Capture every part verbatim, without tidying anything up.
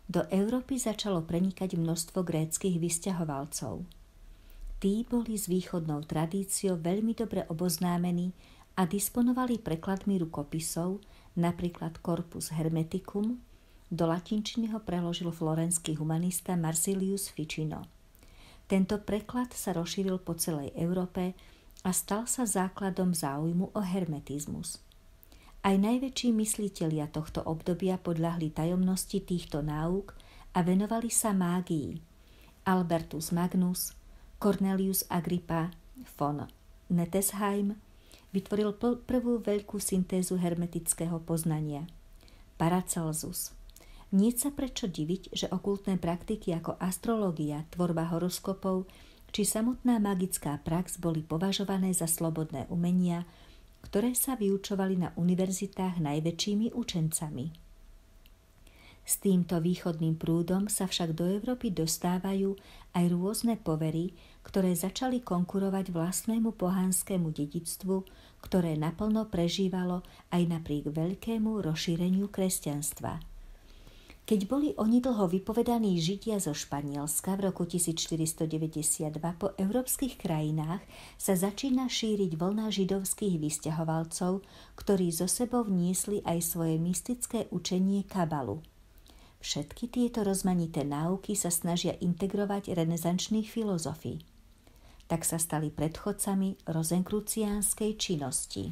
do Európy začalo prenikať množstvo gréckych vysťahovalcov. Tí boli s východnou tradíciou veľmi dobre oboznámení a disponovali prekladmi rukopisov, napríklad Corpus Hermeticum, do latinčiny ho preložil florenský humanista Marsilius Ficino. Tento preklad sa rozšíril po celej Európe a stal sa základom záujmu o hermetizmus. Aj najväčší myslitelia tohto obdobia podľahli tajomnosti týchto náuk a venovali sa mágii. Albertus Magnus, Cornelius Agrippa von Nettesheim vytvoril prvú veľkú syntézu hermetického poznania. Paracelsus. Nie sa prečo diviť, že okultné praktiky ako astrológia, tvorba horoskopov či samotná magická prax boli považované za slobodné umenia, ktoré sa vyučovali na univerzitách najväčšími učencami. S týmto východným prúdom sa však do Európy dostávajú aj rôzne povery, ktoré začali konkurovať vlastnému pohanskému dedičstvu, ktoré naplno prežívalo aj napriek veľkému rozšíreniu kresťanstva. Keď boli onidlho vypovedaní Židia zo Španielska v roku tisícštyristodeväťdesiatdva po európskych krajinách sa začína šíriť vlna židovských vysťahovalcov, ktorí zo sebou vniesli aj svoje mystické učenie kabalu. Všetky tieto rozmanité náuky sa snažia integrovať renesančných filozofí. Tak sa stali predchodcami rozenkruciánskej činnosti.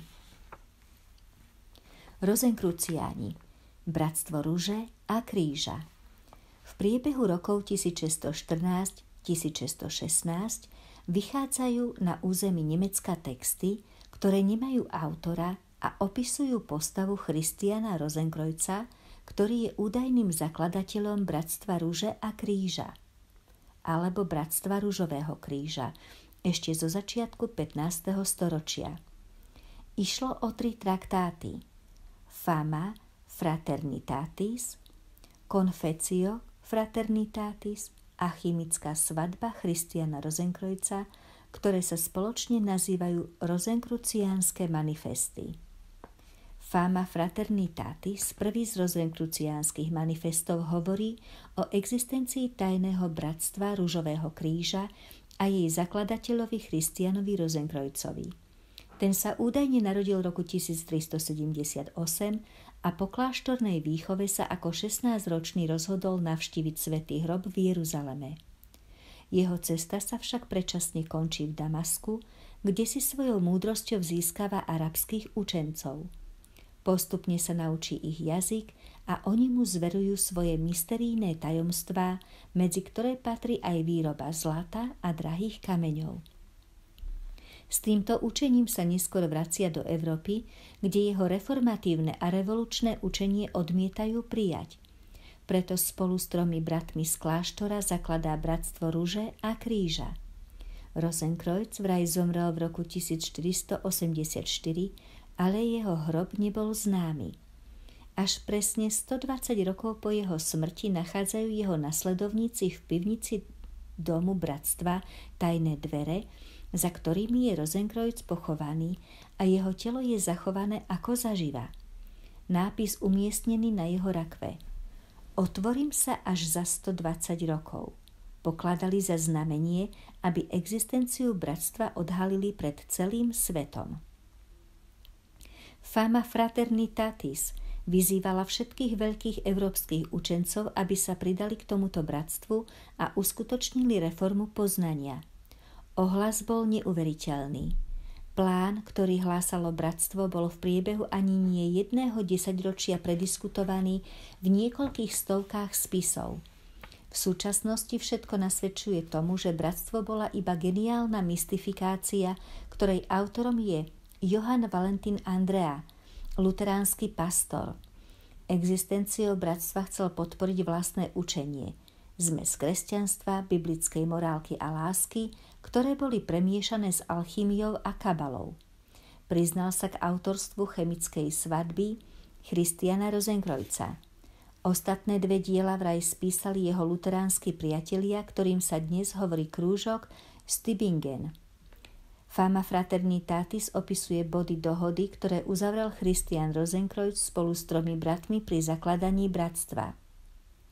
Rozenkruciáni, Bratstvo ruže a kríža. V priebehu rokov tisícšesťstoštrnásť až tisícšesťstošestnásť vychádzajú na území Nemecka texty, ktoré nemajú autora a opisujú postavu Christiana Rosenkreuza, ktorý je údajným zakladateľom Bratstva ruže a kríža alebo Bratstva ružového kríža ešte zo začiatku pätnásteho storočia. Išlo o tri traktáty: Fama Fraternitatis, Confessio Fraternitatis a Chemická svadba Christiana Rosenkreuza, ktoré sa spoločne nazývajú Rozenkruciánske manifesty. Fama Fraternitatis, prvý z rozenkruciánskych manifestov, hovorí o existencii tajného bratstva ružového kríža a jej zakladateľovi Christianovi Rozenkreuzovi. Ten sa údajne narodil v roku tisíctristosedemdesiatosem a po kláštornej výchove sa ako šestnásťročný rozhodol navštíviť svätý hrob v Jeruzaleme. Jeho cesta sa však predčasne končí v Damasku, kde si svojou múdrosťou získava arabských učencov. Postupne sa naučí ich jazyk a oni mu zverujú svoje mysterijné tajomstvá, medzi ktoré patrí aj výroba zlata a drahých kameňov. S týmto učením sa neskôr vracia do Európy, kde jeho reformatívne a revolučné učenie odmietajú prijať. Preto spolu s tromi bratmi z kláštora zakladá Bratstvo ruže a kríža. Rosenkreuz vraj zomrel v roku tisícštyristoosemdesiatštyri, ale jeho hrob nebol známy. Až presne stodvadsať rokov po jeho smrti nachádzajú jeho nasledovníci v pivnici domu Bratstva tajné dvere, za ktorými je Rosenkreuz pochovaný a jeho telo je zachované ako zaživa. Nápis umiestnený na jeho rakve: Otvorím sa až za stodvadsať rokov. Pokladali za znamenie, aby existenciu bratstva odhalili pred celým svetom. Fama Fraternitatis vyzývala všetkých veľkých európskych učencov, aby sa pridali k tomuto bratstvu a uskutočnili reformu poznania. Ohlas bol neuveriteľný. Plán, ktorý hlásalo bratstvo, bol v priebehu ani nie jedného desaťročia prediskutovaný v niekoľkých stovkách spisov. V súčasnosti všetko nasvedčuje tomu, že bratstvo bola iba geniálna mystifikácia, ktorej autorom je Johann Valentin Andrea, luteránsky pastor. Existenciou bratstva chcel podporiť vlastné učenie, zmes kresťanstva, biblickej morálky a lásky, ktoré boli premiešané s alchýmiou a kabalou. Priznal sa k autorstvu chemickej svadby Christiana Rosenkreuza. Ostatné dve diela vraj spísali jeho luteránsky priatelia, ktorým sa dnes hovorí krúžok Stibingen. Fama Fraternitatis opisuje body dohody, ktoré uzavrel Christian Rosenkreuz spolu s tromi bratmi pri zakladaní bratstva.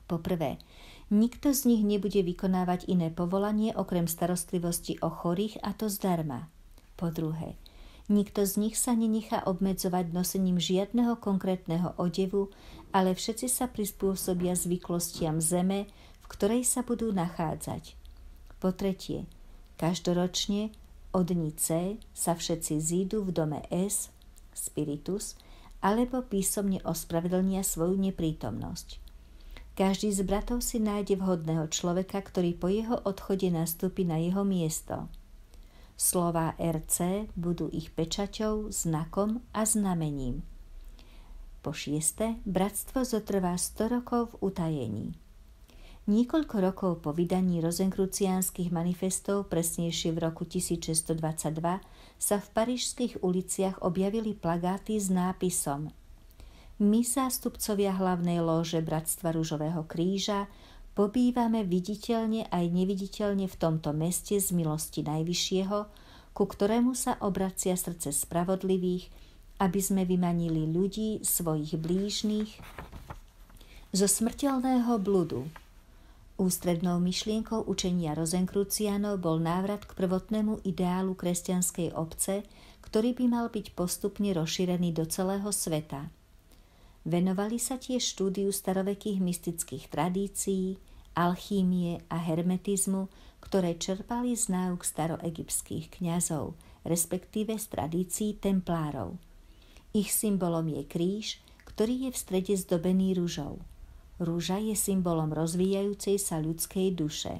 Po prvé, nikto z nich nebude vykonávať iné povolanie okrem starostlivosti o chorých, a to zdarma. Po druhé, nikto z nich sa nenechá obmedzovať nosením žiadneho konkrétneho odevu, ale všetci sa prispôsobia zvyklostiam zeme, v ktorej sa budú nachádzať. Po tretie, každoročne od dní C sa všetci zídu v dome S, spiritus, alebo písomne ospravedlnia svoju neprítomnosť. Každý z bratov si nájde vhodného človeka, ktorý po jeho odchode nastúpi na jeho miesto. Slová er cé budú ich pečaťou, znakom a znamením. Po šieste, bratstvo zotrvá sto rokov v utajení. Niekoľko rokov po vydaní rozenkruciánskych manifestov, presnejšie v roku tisícšesťstodvadsaťdva, sa v parížských uliciach objavili plagáty s nápisom: My, zástupcovia hlavnej lóže Bratstva Ružového kríža, pobývame viditeľne aj neviditeľne v tomto meste z milosti Najvyššieho, ku ktorému sa obracia srdce spravodlivých, aby sme vymanili ľudí, svojich blížnych, zo smrteľného bludu. Ústrednou myšlienkou učenia rozenkruciánov bol návrat k prvotnému ideálu kresťanskej obce, ktorý by mal byť postupne rozšírený do celého sveta. Venovali sa tiež štúdiu starovekých mystických tradícií, alchímie a hermetizmu, ktoré čerpali z náuk staroegyptských kňazov, respektíve z tradícií templárov. Ich symbolom je kríž, ktorý je v strede zdobený ružou. Ruža je symbolom rozvíjajúcej sa ľudskej duše.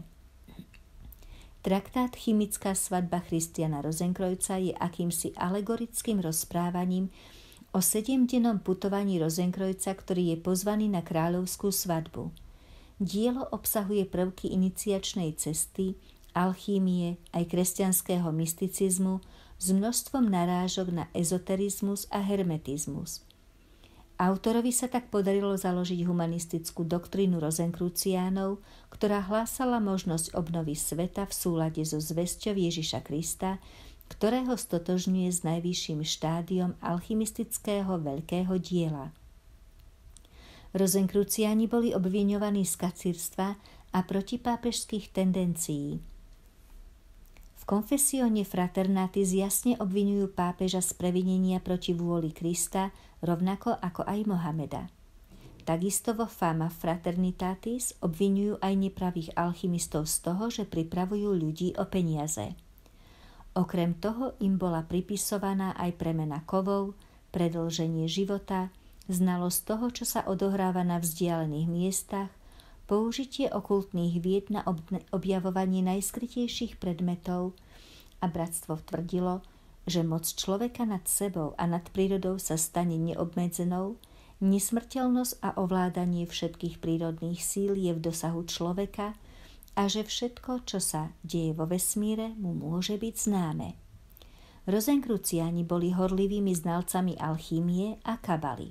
Traktát Chymická svadba Christiana Rosenkreuza je akýmsi alegorickým rozprávaním o sedemdennom putovaní Rosenkreuza, ktorý je pozvaný na kráľovskú svadbu. Dielo obsahuje prvky iniciačnej cesty, alchímie aj kresťanského mysticizmu s množstvom narážok na ezoterizmus a hermetizmus. Autorovi sa tak podarilo založiť humanistickú doktrínu rozenkruciánov, ktorá hlásala možnosť obnovy sveta v súlade so zvesťou Ježiša Krista, ktorého stotožňuje s najvyšším štádiom alchymistického veľkého diela. Rozenkruciáni boli obviňovaní z kacírstva a protipápežských tendencií. V Confessione Fraternatis jasne obviňujú pápeža z previnenia proti vôli Krista, rovnako ako aj Mohameda. Takisto vo Fama Fraternitatis obviňujú aj nepravých alchymistov z toho, že pripravujú ľudí o peniaze. Okrem toho im bola pripisovaná aj premena kovov, predĺženie života, znalosť toho, čo sa odohráva na vzdialených miestach, použitie okultných vied na objavovanie najskrytejších predmetov, a bratstvo tvrdilo, že moc človeka nad sebou a nad prírodou sa stane neobmedzenou, nesmrteľnosť a ovládanie všetkých prírodných síl je v dosahu človeka a že všetko, čo sa deje vo vesmíre, mu môže byť známe. Rozenkruciáni boli horlivými znalcami alchímie a kabaly.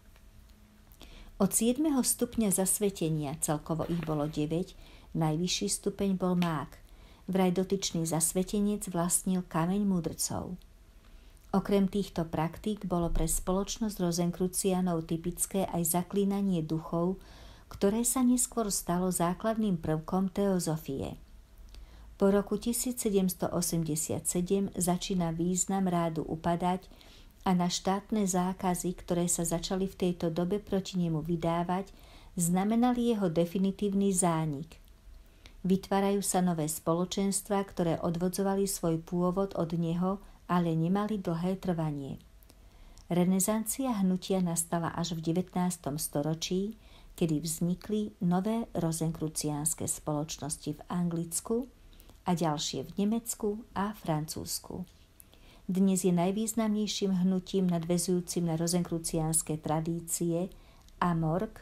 Od siedmeho stupňa zasvetenia, celkovo ich bolo deväť, najvyšší stupeň bol mák. Vraj dotyčný zasvetenec vlastnil kameň mudrcov. Okrem týchto praktík bolo pre spoločnosť rozenkruciánov typické aj zaklínanie duchov, ktoré sa neskôr stalo základným prvkom teozofie. Po roku tisícsedemstoosemdesiatsedem začína význam rádu upadať a na štátne zákazy, ktoré sa začali v tejto dobe proti nemu vydávať, znamenali jeho definitívny zánik. Vytvárajú sa nové spoločenstvá, ktoré odvodzovali svoj pôvod od neho, ale nemali dlhé trvanie. Renesancia hnutia nastala až v devätnástom storočí, kedy vznikli nové rozenkruciánske spoločnosti v Anglicku a ďalšie v Nemecku a Francúzsku. Dnes je najvýznamnejším hnutím nadväzujúcim na rozenkruciánske tradície Amorg.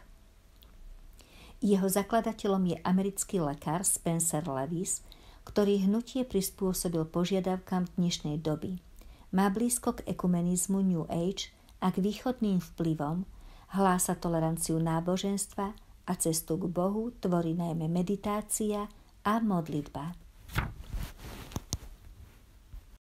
Jeho zakladateľom je americký lekár Spencer Lewis, ktorý hnutie prispôsobil požiadavkám dnešnej doby. Má blízko k ekumenizmu New Age a k východným vplyvom, hlása toleranciu náboženstva a cestu k Bohu tvorí najmä meditácia a modlitba.